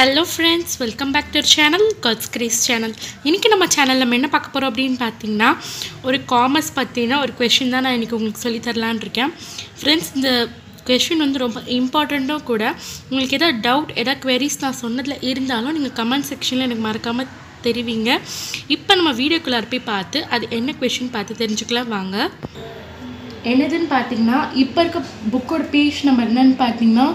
Hello friends, welcome back to our channel God's Grace channel. இன்னைக்கு நம்ம சேனல்ல நம்ம என்ன பார்க்க போறோம் அப்படினு பாத்தீங்கன்னா ஒரு காமர்ஸ் பத்தின ஒரு क्वेश्चन தான் நான் இன்னைக்கு உங்களுக்கு சொல்லி தரலாம்னு இருக்கேன். फ्रेंड्स இந்த क्वेश्चन வந்து ரொம்ப இம்பார்ட்டன்ட்டோ கூட. உங்களுக்கு ஏதாவது டவுட், ஏதாவது queries நான் சொன்னதுல இருந்தாலும் நீங்க கமெண்ட் செக்ஷன்ல எனக்கு மறக்காம தெரிவிங்க. இப்போ நம்ம வீடியோக்குள்ள போய் பார்த்து அது என்ன क्वेश्चन பார்த்து தெரிஞ்சுக்கலாம் வாங்க. என்னதுன்னு பாத்தீங்கன்னா இப்போ இருக்க புக்கோட பேஜ் நம்பர் என்னன்னு பாத்தீங்கன்னா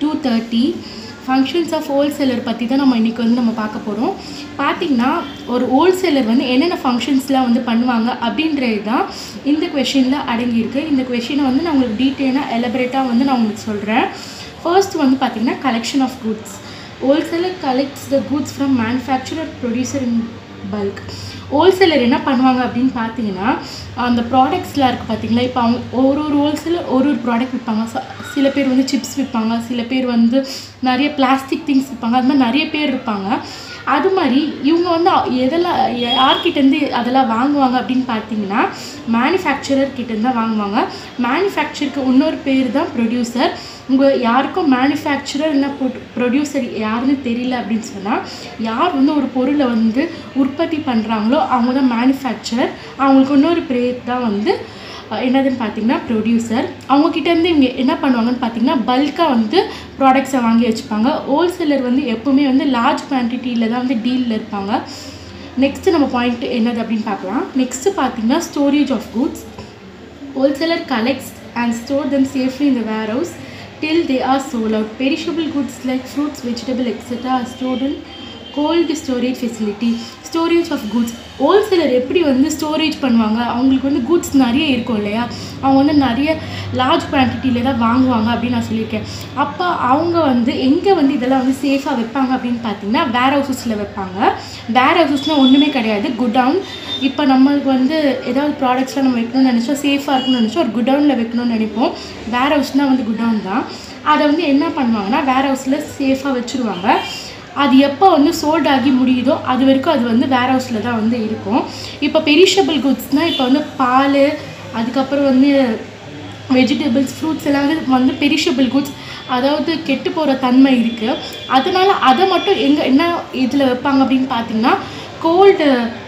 230 functions of wholesaler பத்தி தான் நம்ம இன்னைக்கு வந்து நம்ம பார்க்க போறோம். பாத்தீங்கன்னா ஒரு wholesaler வந்து என்னென்ன functionsலாம் வந்து பண்ணுவாங்க அப்படின்றது தான் இந்த क्वेश्चनல அடங்கி இருக்கு. இந்த क्वेश्चனை வந்து நான் உங்களுக்கு டீடைலா எலபரேட்டா வந்து நான் உங்களுக்கு சொல்றேன். ஃபர்ஸ்ட் வந்து பாத்தீங்கன்னா collection of goods. Wholesaler collects the goods from manufacturer producer in bulk. wholesaler என்ன பண்ணுவாங்க அப்படினு பாத்தீங்கன்னா அந்த ப்ராடக்ட்ஸ்லாம் இருக்கு பாத்தீங்களா. இப்போ அவங்க ஒரு wholesaler ஒரு ப்ராடக்ட் விற்பாங்க. சில பேர் வந்து chips விற்பாங்க, சில பேர் வந்து நிறைய பிளாஸ்டிக் திங்ஸ் விற்பாங்க. அது மாதிரி நிறைய பேர் இருப்பாங்க. அது மாதிரி இவங்க வந்து எதெல்லாம் யார்கிட்ட இருந்து அதெல்லாம் வாங்குவாங்க அப்படினு பாத்தீங்கன்னா மேனுஃபேக்சரர் கிட்ட இருந்து தான் வாங்குவாங்க. மேனுஃபேக்சருக்கு இன்னொரு பேர் தான் ப்ரொடியூசர். உங்க யாருக்கும் மேனுஃபேக்சரர் இல்ல ப்ரொடியூசர் யாருன்னு தெரியல அப்படினு சொன்னா யார் வந்து ஒரு பொருளை வந்து உற்பத்தி பண்றாங்களோ அவங்க தான் மேனுஃபேக்சரர். அவங்களுக்கு இன்னொரு பேர் தான் வந்து என்னதுன்னு பாத்தீங்கன்னா ப்ரொடியூசர். அவங்க கிட்ட இருந்து இவங்க என்ன பண்ணுவாங்கன்னு பாத்தீங்கன்னா பல்கா வந்து ப்ராடக்ட்ஸை வாங்கி வச்சுப்பாங்க. ஹோல்சேலர் வந்து எப்பவுமே வந்து லார்ஜ் குவான்டிட்டியில தான் வந்து டீல்ல இருப்பாங்க. நெக்ஸ்ட் நம்ம பாயிண்ட் என்னது அப்படின்னு பார்க்கலாம். நெக்ஸ்ட் பாத்தீங்கன்னா storage of goods. Wholesaler collects and store them safely in the warehouse till they are sold out. Perishable goods like fruits, vegetables, etc. are stored in cold storage facility. Storage of goods. Wholesaler எப்படி வந்து storage பண்ணுவாங்க, அவங்களுக்கு வந்து goods நிறைய இருக்கும் இல்லையா, அவங்க வந்து நிறைய லார்ஜ் குவான்டிட்டியில தான் வாங்குவாங்க அப்படின்னு நான் சொல்லியிருக்கேன். அப்போ அவங்க வந்து எங்கே வந்து இதெல்லாம் வந்து சேஃபாக வைப்பாங்க அப்படின்னு பார்த்தீங்கன்னா வேர் ஹவுசஸில் வைப்பாங்க. வேர் ஹவுசஸ்னால் ஒன்றுமே கிடையாது, குடவுன். இப்போ நம்மளுக்கு வந்து ஏதாவது ப்ராடக்ட்ஸ்லாம் நம்ம வைக்கணும்னு நினச்சோம், சேஃபாக இருக்கணும்னு நினச்சோம், ஒரு குடவுனில் வைக்கணும்னு நினைப்போம். வேர் ஹவுஸ்னால் வந்து குடவுன் தான். அதை வந்து என்ன பண்ணுவாங்கன்னா வேர் ஹவுஸில் சேஃபாக வச்சுருவாங்க. அது எப்போ வந்து சோல்ட் ஆகி முடியுதோ அது வரைக்கும் அது வந்து வேர் ஹவுஸில் தான் வந்து இருக்கும். இப்போ பெரிஷபிள் குட்ஸ்னால் இப்போ வந்து பால், அதுக்கப்புறம் வந்து வெஜிடபிள்ஸ், ஃப்ரூட்ஸ் எல்லாம் வந்து பெரிஷபிள் குட்ஸ், அதாவது கெட்டு போகிற தன்மை இருக்குது. அதனால அதை மட்டும் என்ன இதில் வைப்பாங்க அப்படின்னு பார்த்தீங்கன்னா கோல்டு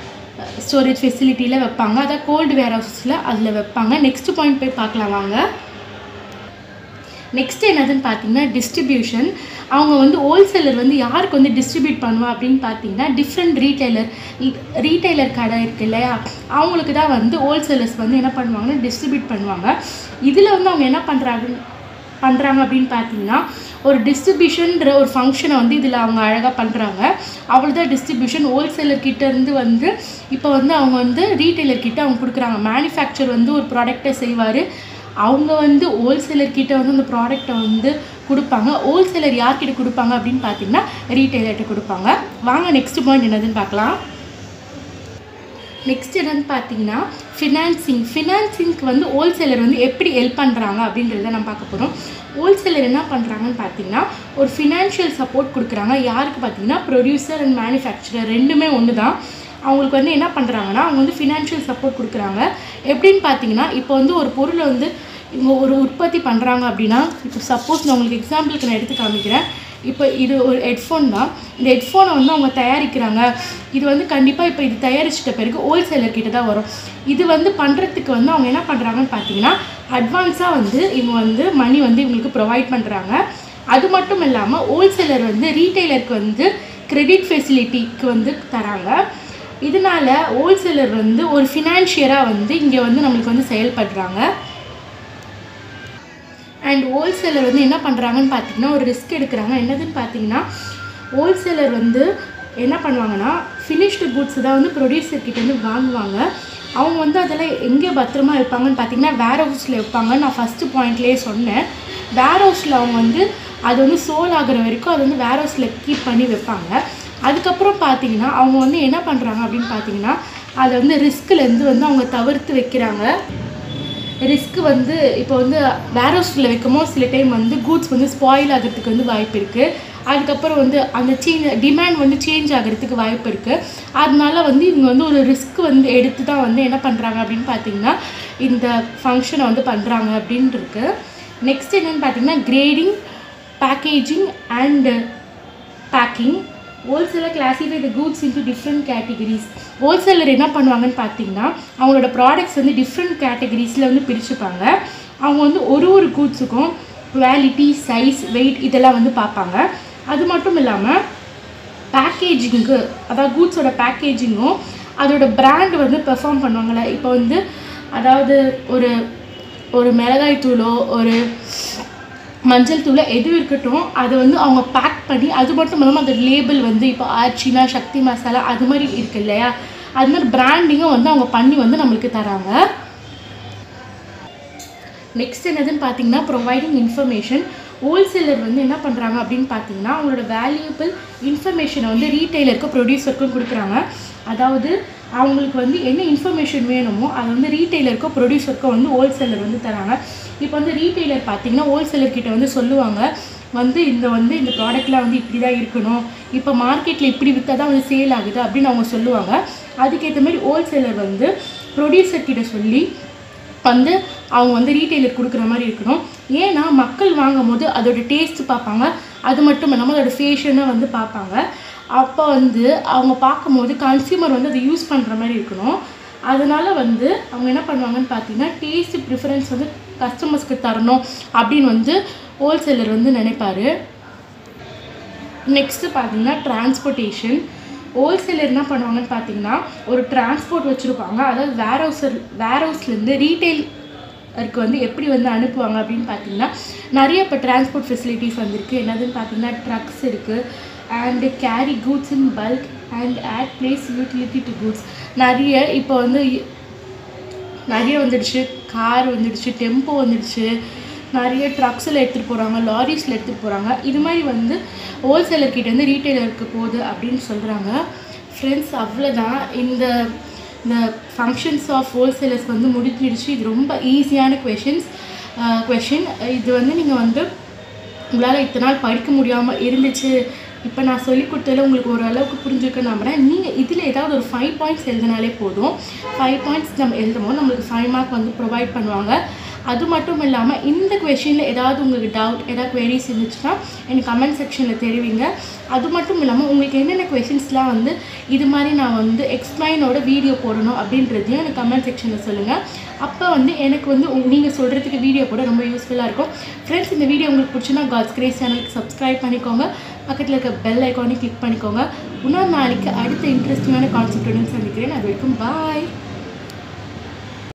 ஸ்டோரேஜ் ஃபெசிலிட்டியில் வைப்பாங்க. அதாவது கோல்டு வேர் ஹவுஸில் அதில் வைப்பாங்க. நெக்ஸ்ட் பாயிண்ட் போய் பார்க்கலாம் வாங்க. நெக்ஸ்ட் என்னதுன்னு பார்த்தீங்கன்னா டிஸ்ட்ரிபியூஷன். அவங்க வந்து ஹோல்சேலர் வந்து யாருக்கு வந்து டிஸ்ட்ரிபியூட் பண்ணுவா அப்படின்னு பார்த்தீங்கன்னா டிஃப்ரெண்ட் ரீட்டைலர் கடை இருக்குது இல்லையா, அவங்களுக்கு தான் வந்து ஹோல்சேலர்ஸ் வந்து என்ன பண்ணுவாங்கன்னா டிஸ்ட்ரிபியூட் பண்ணுவாங்க. இதில் வந்து அவங்க என்ன பண்ணுறாங்க அப்படின்னு பார்த்தீங்கன்னா ஒரு டிஸ்ட்ரிபியூஷன்ற ஒரு ஃபங்க்ஷனை வந்து இதில் அவங்க அழகாக பண்ணுறாங்க. அவ்வளோதான் டிஸ்ட்ரிபியூஷன். ஹோல்சேலர் கிட்டேருந்து வந்து இப்போ வந்து அவங்க வந்து ரீட்டைலர் கிட்ட அவங்க கொடுக்குறாங்க. மேனுஃபேக்சர் வந்து ஒரு ப்ராடக்டை செய்வார், அவங்க வந்து ஹோல்சேலர் கிட்ட வந்து அந்த ப்ராடக்டை வந்து கொடுப்பாங்க. ஹோல்சேலர் யார்கிட்ட கொடுப்பாங்க அப்படின்னு பார்த்தீங்கன்னா ரீட்டைலர்கிட்ட கொடுப்பாங்க. வாங்க நெக்ஸ்ட் பாயிண்ட் என்னதுன்னு பார்க்கலாம். நெக்ஸ்ட் என்னன்னு பார்த்தீங்கன்னா ஃபினான்சிங். ஃபினான்சிங்க்கு வந்து ஹோல்சேலர் வந்து எப்படி ஹெல்ப் பண்ணுறாங்க அப்படின்றத நம்ம பார்க்க போகிறோம். ஹோல்சேலர் என்ன பண்ணுறாங்கன்னு பார்த்தீங்கன்னா ஒரு ஃபினான்ஷியல் சப்போர்ட் கொடுக்குறாங்க. யாருக்கு பார்த்தீங்கன்னா ப்ரொடியூசர் அண்ட் மேனுஃபேக்சரர் ரெண்டுமே ஒன்று தான். அவங்களுக்கு வந்து என்ன பண்ணுறாங்கன்னா அவங்க வந்து ஃபினான்ஷியல் சப்போர்ட் கொடுக்குறாங்க. எப்படின்னு பார்த்தீங்கன்னா இப்போ வந்து ஒரு பொருளை வந்து இவங்க ஒரு உற்பத்தி பண்ணுறாங்க அப்படின்னா, இப்போ சப்போஸ் நான் உங்களுக்கு எக்ஸாம்பிளுக்கு நான் எடுத்து காமிக்கிறேன். இப்போ இது ஒரு ஹெட்ஃபோன் தான். இந்த ஹெட்ஃபோனை வந்து அவங்க தயாரிக்கிறாங்க. இது வந்து கண்டிப்பாக இப்போ இது தயாரிச்சிட்ட பிறகு ஹோல்சேலர் கிட்ட தான் வரும். இது வந்து பண்ணுறதுக்கு வந்து அவங்க என்ன பண்ணுறாங்கன்னு பார்த்தீங்கன்னா அட்வான்ஸாக வந்து இவங்க வந்து மணி வந்து இவங்களுக்கு ப்ரொவைட் பண்ணுறாங்க. அது மட்டும் இல்லாமல் ஹோல்சேலர் வந்து ரீட்டைலருக்கு வந்து கிரெடிட் ஃபெசிலிட்டிக்கு வந்து தராங்க. இதனால ஹோல்சேலர் வந்து ஒரு ஃபினான்ஷியராக வந்து இங்கே வந்து நம்மளுக்கு வந்து செயல்படுறாங்க. அண்ட் ஹோல்சேலர் வந்து என்ன பண்ணுறாங்கன்னு பார்த்தீங்கன்னா ஒரு ரிஸ்க் எடுக்கிறாங்க. என்னதுன்னு பார்த்தீங்கன்னா ஹோல்சேலர் வந்து என்ன பண்ணுவாங்கன்னா ஃபினிஷ்டு குட்ஸ் தான் வந்து ப்ரொடியூசர் கிட்டேருந்து வாங்குவாங்க. அவங்க வந்து அதெல்லாம் எங்கே பத்திரமா வைப்பாங்கன்னு பார்த்தீங்கன்னா வேர் ஹவுஸில் வைப்பாங்க. நான் ஃபஸ்ட்டு பாயிண்ட்லேயே சொன்னேன். வேர் ஹவுஸில் அவங்க வந்து அது வந்து சோல் ஆகிற வரைக்கும் அது வந்து வேர் ஹவுஸில் கீப் பண்ணி வைப்பாங்க. அதுக்கப்புறம் பார்த்தீங்கன்னா அவங்க வந்து என்ன பண்ணுறாங்க அப்படின்னு பார்த்தீங்கன்னா அதை வந்து ரிஸ்க்லேருந்து வந்து அவங்க தவிர்த்து வைக்கிறாங்க. ரிஸ்க் வந்து இப்போ வந்து வேர் ஹவுஸில் வைக்கும்போது சில டைம் வந்து கூட்ஸ் வந்து ஸ்பாயில் ஆகிறதுக்கு வந்து வாய்ப்பு இருக்குது. அதுக்கப்புறம் வந்து அந்த டிமாண்ட் வந்து சேஞ்ச் ஆகிறதுக்கு வாய்ப்பு இருக்குது. அதனால வந்து இவங்க வந்து ஒரு ரிஸ்க் வந்து எடுத்து தான் வந்து என்ன பண்ணுறாங்க அப்படின்னு பார்த்தீங்கன்னா இந்த ஃபங்க்ஷனை வந்து பண்ணுறாங்க அப்படின்னு இருக்குது. நெக்ஸ்ட் என்னென்னு பார்த்தீங்கன்னா grading, packaging and packing. Wholesaler classify the goods into different categories. Wholesaler என்ன பண்ணுவாங்கன்னு பார்த்தீங்கன்னா அவங்களோட ப்ராடக்ட்ஸ் வந்து டிஃப்ரெண்ட் கேட்டகரிஸில் வந்து பிரிச்சுப்பாங்க. அவங்க வந்து ஒரு குட்ஸுக்கும் குவாலிட்டி, சைஸ், வெயிட் இதெல்லாம் வந்து பார்ப்பாங்க. அது மட்டும் இல்லாமல் பேக்கேஜிங்கு, அதாவது கூட்ஸோட பேக்கேஜிங்கும் அதோட பிராண்ட் வந்து பெர்ஃபார்ம் பண்ணுவாங்கள்ல. இப்போ வந்து அதாவது ஒரு மிளகாய் தூளோ ஒரு மஞ்சள் தூளோ எது இருக்கட்டும் அதை வந்து அவங்க பேக் பண்ணி, அது மட்டும் இல்லாமல் அந்த லேபிள் வந்து இப்போ ஆர்ச்சினா, சக்தி மசாலா அது மாதிரி இருக்குது இல்லையா, அது மாதிரி பிராண்டிங்கும் வந்து அவங்க பண்ணி வந்து நம்மளுக்கு தராங்க. நெக்ஸ்ட் என்னதுன்னு பார்த்தீங்கன்னா ப்ரொவைடிங் இன்ஃபர்மேஷன். ஹோல்சேலர் வந்து என்ன பண்ணுறாங்க அப்படின்னு பார்த்தீங்கன்னா அவங்களோட வேல்யூபிள் இன்ஃபர்மேஷனை வந்து ரீட்டைலருக்கு, ப்ரொடியூசருக்கும் கொடுக்குறாங்க. அதாவது அவங்களுக்கு வந்து என்ன இன்ஃபர்மேஷன் வேணுமோ அதை வந்து ரீட்டைலருக்கோ ப்ரொடியூசருக்கோ வந்து ஹோல்சேலர் வந்து தராங்க. இப்போ வந்து ரீட்டைலர் பார்த்தீங்கன்னா ஹோல்சேலர்கிட்ட வந்து சொல்லுவாங்க வந்து இந்த ப்ராடக்ட்லாம் வந்து இப்படி தான் இருக்கணும், இப்போ மார்க்கெட்டில் இப்படி விற்றா தான் வந்து சேல் ஆகுது அப்படின்னு அவங்க சொல்லுவாங்க. அதுக்கேற்ற மாதிரி ஹோல்சேலர் வந்து ப்ரொடியூசர்கிட்ட சொல்லி வந்து அவங்க வந்து ரீட்டைலர் கொடுக்குற மாதிரி இருக்கணும். ஏன்னா மக்கள் வாங்கும் போது அதோட டேஸ்ட்டு பார்ப்பாங்க, அது மட்டும் இல்லாமல் அதோட ஃபேஷனை வந்து பார்ப்பாங்க. அப்போ வந்து அவங்க பார்க்கும்போது கன்சியூமர் வந்து அதை யூஸ் பண்ணுற மாதிரி இருக்கணும். அதனால் வந்து அவங்க என்ன பண்ணுவாங்கன்னு பார்த்தீங்கன்னா டேஸ்ட்டு ப்ரிஃபரன்ஸ் வந்து கஸ்டமர்ஸ்க்கு தரணும் அப்படின்னு வந்து ஹோல்சேலர் வந்து நினைப்பார். நெக்ஸ்ட்டு பார்த்தீங்கன்னா டிரான்ஸ்போர்ட்டேஷன். ஹோல்சேலர் என்ன பண்ணுவாங்கன்னு பார்த்தீங்கன்னா ஒரு டிரான்ஸ்போர்ட் வச்சுருப்பாங்க. அதாவது வேர்ஹவுஸ்லேருந்து ரீட்டைலருக்கு வந்து எப்படி வந்து அனுப்புவாங்க அப்படின்னு பார்த்தீங்கன்னா நிறைய இப்போ டிரான்ஸ்போர்ட் ஃபெசிலிட்டிஸ் வந்துருக்கு. என்னதுன்னு பார்த்தீங்கன்னா ட்ரக்ஸ் இருக்குது and carry goods in bulk and add place utility to goods. நிறைய இப்போ வந்து நிறைய வந்துடுச்சு, கார் வந்துடுச்சு, டெம்போ வந்துடுச்சு, நிறைய ட்ரக்ஸில் எடுத்துகிட்டு போகிறாங்க, லாரிஸில் எடுத்துகிட்டு போகிறாங்க. இது மாதிரி வந்து ஹோல்சேலர்கிட்ட வந்து ரீட்டைலருக்கு போகுது அப்படின்னு சொல்கிறாங்க. ஃப்ரெண்ட்ஸ், அவ்வளோதான். இந்த ஃபங்க்ஷன்ஸ் ஆஃப் ஹோல்சேலர்ஸ் வந்து முடிஞ்சிடுச்சு. இது ரொம்ப ஈஸியான கொஷின். இது வந்து நீங்கள் வந்து உங்களால் இத்தனை நாள் படிக்க முடியாமல் இருந்துச்சு, இப்போ நான் சொல்லி கொடுத்ததில் உங்களுக்கு ஓரளவுக்கு புரிஞ்சுக்க நம்புகிறேன். நீங்கள் இதில் ஏதாவது ஒரு 5 பாயிண்ட்ஸ் எழுதினாலே போதும். 5 பாயிண்ட்ஸ் நம்ம எழுதும்போது நம்மளுக்கு 5 மார்க் வந்து ப்ரொவைட் பண்ணுவாங்க. அது மட்டும் இல்லாமல் இந்த கொஷினில் ஏதாவது உங்களுக்கு டவுட், ஏதாவது குவெரிஸ் இருந்துச்சுன்னா எனக்கு கமெண்ட் செக்ஷனில் தெரிவிங்க. அது மட்டும் இல்லாமல் உங்களுக்கு என்னென்ன கொஷின்ஸ்லாம் வந்து இது மாதிரி நான் வந்து எக்ஸ்பிளைனோட வீடியோ போடணும் அப்படின்றதையும் எனக்கு கமெண்ட் செக்ஷனில் சொல்லுங்கள். அப்போ வந்து எனக்கு வந்து நீங்கள் சொல்கிறதுக்கு வீடியோ போட ரொம்ப யூஸ்ஃபுல்லாக இருக்கும். ஃப்ரெண்ட்ஸ், இந்த வீடியோ உங்களுக்கு பிடிச்சுன்னா காட்ஸ் கிரேஸ் சேனலுக்கு சப்ஸ்கிரைப் பண்ணிக்கோங்க, பக்கத்தில் இருக்க பெல் ஐக்கானே கிளிக் பண்ணிக்கோங்க. இன்னொரு நாளைக்கு அடுத்த இன்ட்ரெஸ்டிங்கான கான்செப்ட்டுடன் சந்திக்கிறேன். அது வரைக்கும் பாய்.